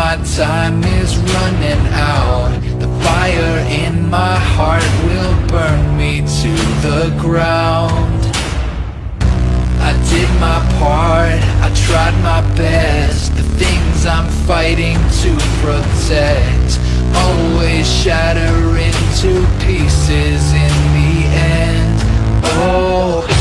my time is running out. The fire in my heart will burn me to the ground. I did my part, I tried my best. The things I'm fighting to protect always shatter into pieces in the end. Oh,